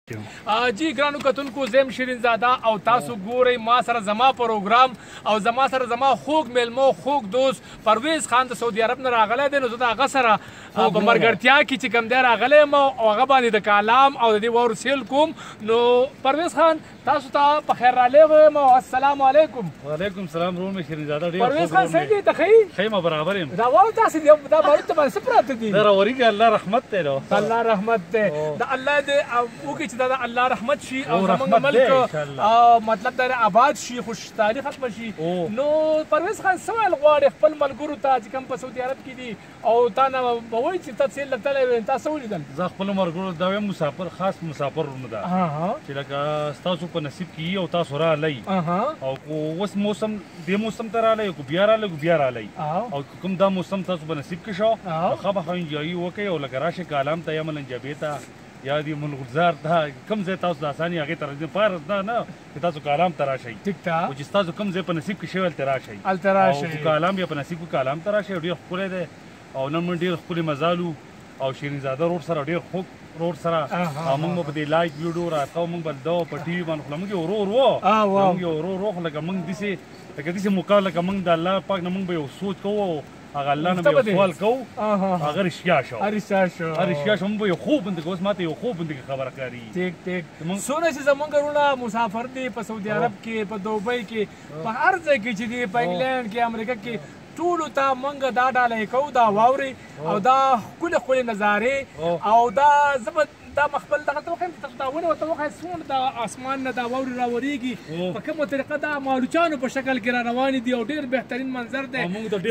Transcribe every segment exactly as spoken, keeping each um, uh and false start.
جی ګرانو کتونکو زم شیرین زاده او تاسو ګورئ ما سره زما پروګرام او زما سره زما خوږ میلمو خوږ دوست پرویز خان د سعودي عرب نه راغلی دی نو زه د هغه سره په ملګرتیا کې چې کوم دی راغلی یم او هغه باندې د کالام او د دې واورو سیل کوم نو پرویز خان تاسو ته په خیر راغلی یم او السلام علیکم. وعلیکم السلام ورور مې شیرین زاده ډېر پرویز خان څنګه دي ته ښه ښه ما برابر یم دا واورو داسې دي دا باید ته باندې څه پراته دي دا راورېږي الله رحمت دی نو الله رحمت دی د الله دې وکړي چې دا د الله رحمت شي او زمونږ ملک او مطلب دا آباد شي خوشحالي ختمه شي نو پرویز خان څه ویل غواړې خپل ملګرو ته چې کوم په سعودي عرب کې دي او تا نه به وایي چې ته سیل ته تللی وې تا څه ولیدل؟ زه خپلو ملګرو ته دا وایم مسافر خاص مسافر ورونه ده چې لکه ستاسو په نصیب کې او تاسو راغلی او اوس موسم دې موسم ته راغلی که بیا راغلی که بیا راغلی او کوم دا موسم تاسو په نصیب کې شو ښه به انجوایي وکړئ او لکه راشئ کالام ته یا ملنجبې ته یا دی ملغزار ته کوم ځای تاسو د اساني هغې ته راځئ پارس دا نه چې تاسو کالام ته راشئ ټیک ده او چې تاسو کوم ځای په نصیب کې شوی هلته راشئ هلته راشئ او کالام یا په نصیب کې کالام ته راشئ ډېر ښکلی دی او نن موږ ډېر ښکلي مزالو او شیرین زاده روډ سره ډېر خوږ روډ سره او موږ به په دې لایک ویډیو راته موږ به دا په ټي وي باندې خو موږ یې ورو ورو موږ یې ورو ورو خو لکه موږ داسې لکه داسې موقع لکه موږ د الله پاک نه موږ به یو سوچ کوو هغه الله نه به یو سوال کوو هغه رښتیا شو رښتیا شو رښتیا شو موږ به یو خوب بندګ اوس ماته یو خوب بندګ خبره ښکاري ټیک ټیک څونه چې زمونږ وروڼه مسافر دي په سعودي عرب کې په دوبۍ کې په هر ځای کې چې دي په انګلینډ کې امریکا کې ټولو ته موږ دا ډالۍ کوو دا واورې او دا ښکلې ښکلې نظارې او دا زه به دا مخبل دغه ته وښیم چې تاسو دا ونه ورته وښایئ څومره د اسمان نه دا واورې راورېږي په کومه طریقه دا مالوچانو په شکل کې را روانې دي او ډېر بهترین منظر دی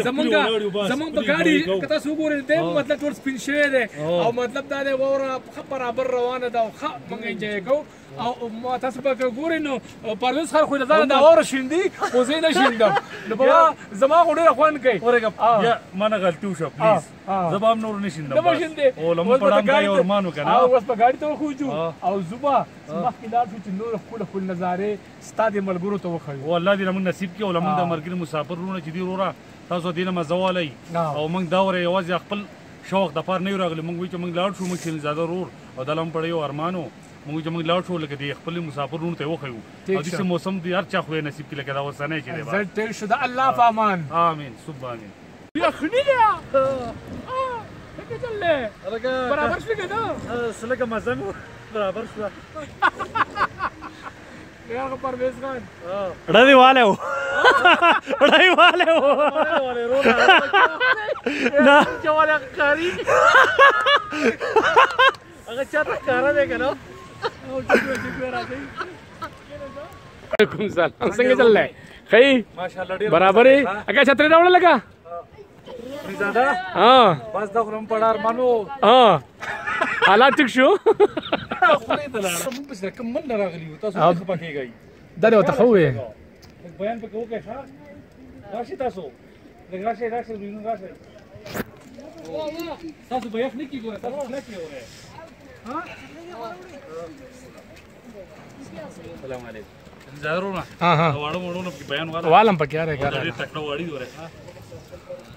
زمونږ زمونږ په ګاډي که تاسو وګورئ دی مطلب ټول سپین شوی دی او مطلب دا دی واوره ښه برابر روانه ده او ښه موږ انجوی کوو او تاسو به ګورئ نو پرویز خان خو له ځانه دا واوره شیندي خو زه یې نه شیندم نو بابا زما خو ډېره خوند کوي ورېږه ما نه غلطي وشوه پلیز زه به هم نور نه شیندم نه به شیندې او له موږ په ډانګ دا یو ارمان وکړه اوس په ګاډي ته وخوځو او زه به مخکې لاړ شو چې نور ښکلې ښکلې نظارې ستا دې ملګرو ته وښیو او الله دې زموږ نصیب کړي او له موږ د ملګري مسافر وروڼه چې دي وروره تاسو دې نه مزه والئ او موږ دا وره یوازې خپل شوق دپاره نه یو راغلي موږ وایو چې موږ لاړ شو موږ شیرین زاده ورور او دا له موږ په یو ارمان و موږ چې موږ لاړ شو لکه د خپل مسافر وروڼو ته یې وښیو او داسې موسم دی هر چا خو یې نصیب کړي لکه دا اوسنی چې دی زه ټیک شو د الله په امان آمین صب آمین یخني ده څنګه چللی برابر شوې که نه څه لکه مزه مې برابر شوه یار پرویز خان ډدی والے و ډدی والے و نه جواله کاری هغه چاته ښکاره دی که نه وعلیکم سلام څنګه چللی ښه ماشاءالله ډېر برابر یې اکا چھترې راوړه لکه زاده بس دا خو موږ په ډار مانو حالات ټیک شو خولې ته لاړه موږ پسې کوم من نه راغلي وو تاسو څه خفه کېږئ دا دې ورته ښه ووایې بیان پکې وکړئ ښه راشئ تاسو لږ راشئ راشئ لږ راشئ تاسو به یخ نه کېږي ګوره تاسو کلک یې وره السلام علیکم زاده وروڼه واړه وړونه پکې بیان والا والم پکې یاره ډېر تکړه واړي وره